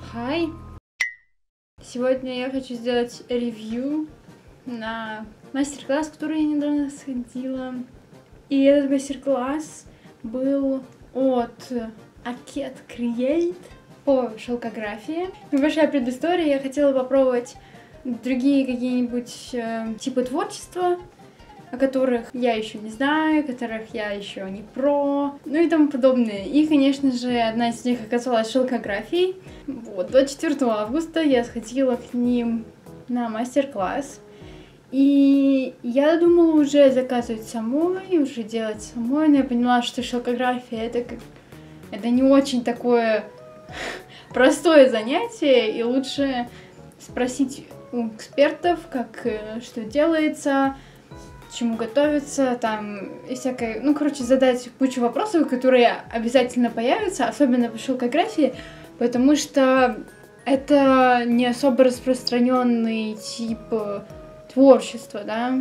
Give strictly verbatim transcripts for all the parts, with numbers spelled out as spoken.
Hi! Сегодня я хочу сделать ревью на мастер-класс, который я недавно сходила. И этот мастер-класс был от Акет Create по шелкографии. Небольшая предыстория, я хотела попробовать другие какие-нибудь э, типы творчества, о которых я еще не знаю, которых я еще не про, ну и тому подобное. И, конечно же, одна из них оказалась шелкографией. Вот, двадцать четвёртого августа я сходила к ним на мастер-класс. И я думала уже заказывать самой, уже делать самой, но я поняла, что шелкография это как... это не очень такое простое занятие, и лучше спросить у экспертов, как что делается, чему готовиться, там, и всякое, ну, короче, задать кучу вопросов, которые обязательно появятся, особенно по шелкографии, потому что это не особо распространенный тип творчества, да.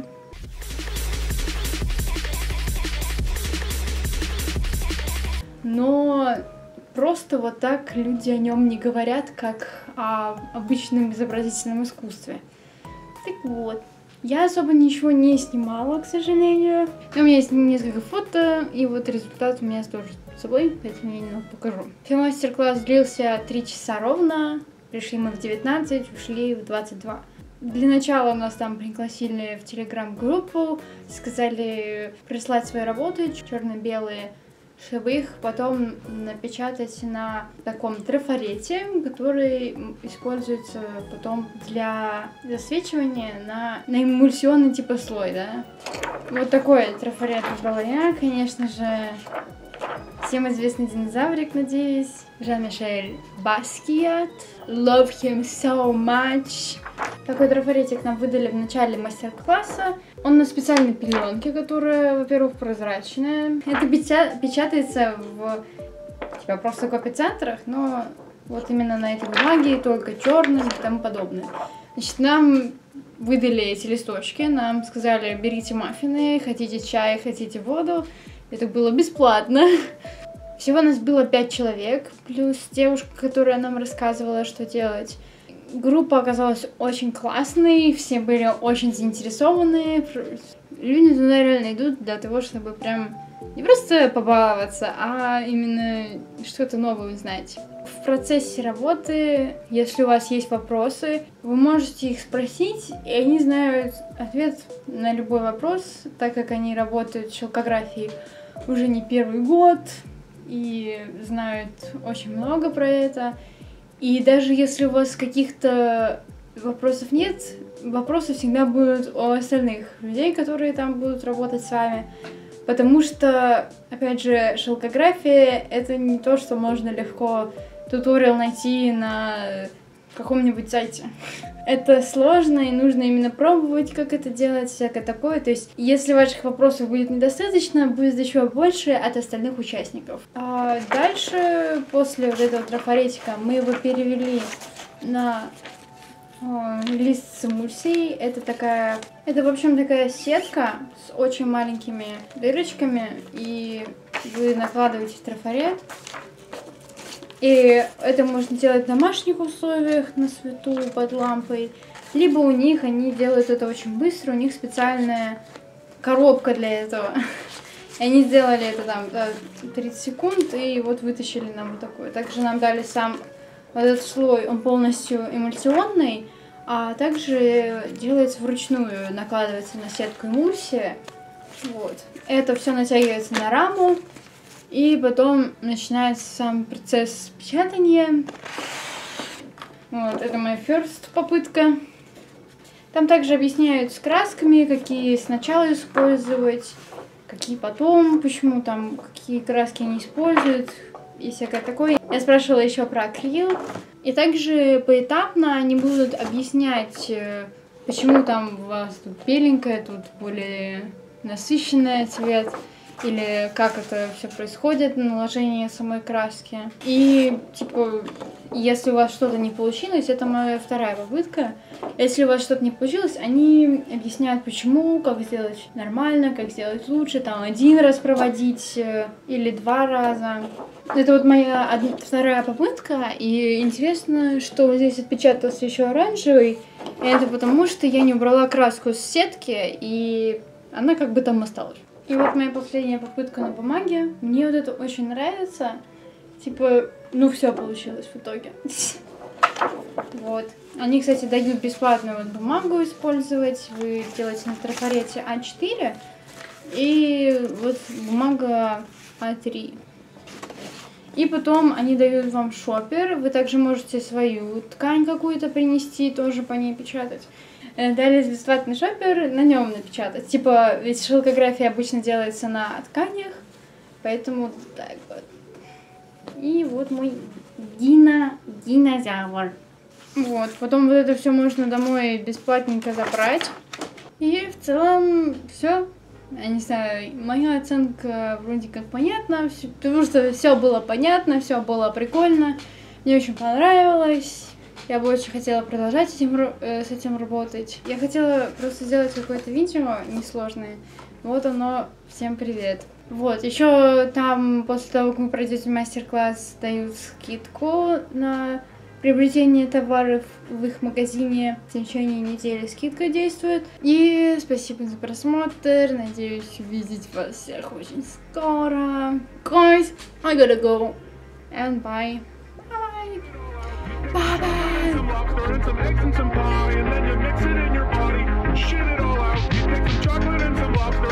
Но просто вот так люди о нем не говорят, как о обычном изобразительном искусстве. Так вот. Я особо ничего не снимала, к сожалению. Но у меня есть несколько фото, и вот результат у меня тоже с собой, поэтому я немного покажу. Все, мастер-класс длился три часа ровно. Пришли мы в девятнадцать, ушли в двадцать два. Для начала нас там пригласили в телеграм-группу, сказали прислать свои работы черно-белые, чтобы их потом напечатать на таком трафарете, который используется потом для засвечивания на, на эмульсионный типа слой, да. Вот такой трафарет выбрала я, конечно же, всем известный динозаврик, надеюсь, Жан-Мишель Баскиат, love him so much. Такой трафаретик нам выдали в начале мастер-класса. Он на специальной пеленке, которая, во-первых, прозрачная. Это печатается в типа, просто копицентрах, но вот именно на этой бумаге, только черным и тому подобное. Значит, нам выдали эти листочки, нам сказали, берите маффины, хотите чай, хотите воду. Это было бесплатно. Всего нас было пять человек, плюс девушка, которая нам рассказывала, что делать. Группа оказалась очень классной, все были очень заинтересованы. Люди туда реально идут для того, чтобы прям не просто побаловаться, а именно что-то новое узнать. В процессе работы, если у вас есть вопросы, вы можете их спросить, и они знают ответ на любой вопрос, так как они работают в шелкографии уже не первый год и знают очень много про это. И даже если у вас каких-то вопросов нет, вопросы всегда будут у остальных людей, которые там будут работать с вами. Потому что, опять же, шелкография — это не то, что можно легко туториал найти на каком-нибудь сайте. Это сложно, и нужно именно пробовать, как это делать, всякое такое. То есть, если ваших вопросов будет недостаточно, будет еще больше от остальных участников. А дальше, после вот этого трафаретика, мы его перевели на о, лист с эмульсией. Это такая, это, в общем, такая сетка с очень маленькими дырочками, и вы накладываете трафарет. И это можно делать в домашних условиях, на свету, под лампой. Либо у них, они делают это очень быстро, у них специальная коробка для этого. И они сделали это там за тридцать секунд, и вот вытащили нам вот такой. Также нам дали сам вот этот слой, он полностью эмульсионный, а также делается вручную, накладывается на сетку эмульсия. Вот. Это все натягивается на раму. И потом начинается сам процесс печатания. Вот, это моя first попытка. Там также объясняют с красками, какие сначала использовать, какие потом, почему там, какие краски они используют и всякое такое. Я спрашивала еще про акрил. И также поэтапно они будут объяснять, почему там у вас тут беленькое, тут более насыщенный цвет. или как это все происходит, наложение самой краски. И, типа, если у вас что-то не получилось, это моя вторая попытка. Если у вас что-то не получилось, они объясняют, почему, как сделать нормально, как сделать лучше, там, один раз проводить или два раза. Это вот моя од... вторая попытка, и интересно, что вот здесь отпечатался еще оранжевый. Это потому, что я не убрала краску с сетки, и она как бы там осталась. И вот моя последняя попытка на бумаге. Мне вот это очень нравится. Типа, ну все получилось в итоге. Вот. Они, кстати, дают бесплатную вот бумагу использовать. Вы делаете на трафарете а четыре. И вот бумага а три. И потом они дают вам шопер. Вы также можете свою ткань какую-то принести, тоже по ней печатать. Дали бесплатный шопер, на нем напечатать. Типа, ведь шелкография обычно делается на тканях, поэтому так вот. И вот мой дина, динозавр. Вот, потом вот это все можно домой бесплатненько забрать. И в целом все. Я не знаю, моя оценка вроде как понятна, потому что все было понятно, все было прикольно. Мне очень понравилось. Я бы очень хотела продолжать этим, э, с этим работать. Я хотела просто сделать какое-то видео несложное. Вот оно. Всем привет. Вот, еще там после того, как вы пройдете мастер-класс, дают скидку на приобретение товаров в их магазине. В течение недели скидка действует. И спасибо за просмотр. Надеюсь увидеть вас всех очень скоро. Guys, I gotta go. And bye. Bye. Bye-bye. Some lobster and some eggs and some pie, and then you mix it in your body, shit it all out. You take some chocolate and some lobster.